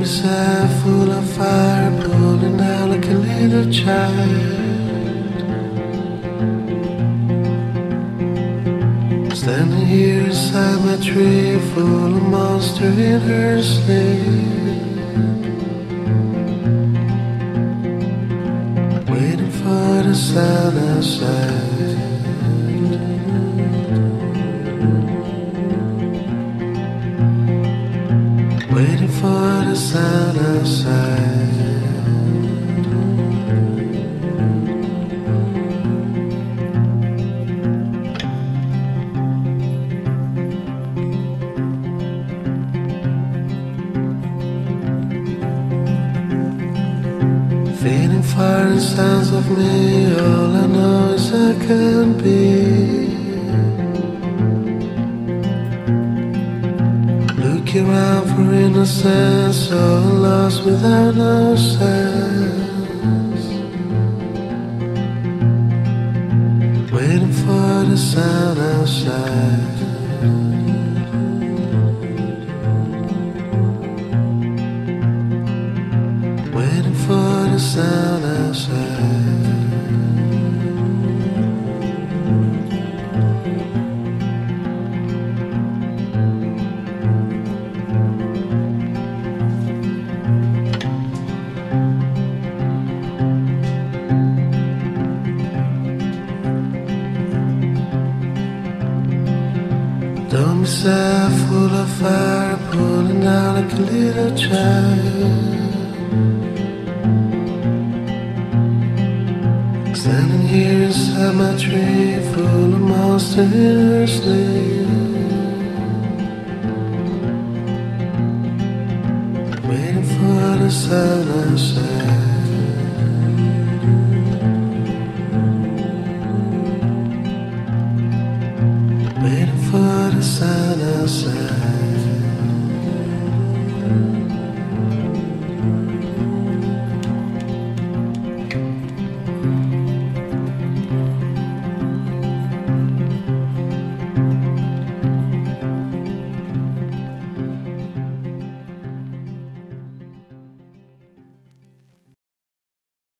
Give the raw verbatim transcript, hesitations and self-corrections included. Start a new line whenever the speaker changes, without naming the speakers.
myself full of fire, pulling out like a little child. Standing here beside my tree, full of monster in her sleep, waiting for the sun outside. Waiting for the sun outside. Feeling foreign sounds of me, all I know is I can't be. Looking around for innocence, so lost without no sense. Waiting for the sun outside. Waiting for the sun outside. Dumb myself full of fire, pulling out like a little child. Standing here inside my tree, full of monsters in her sleep.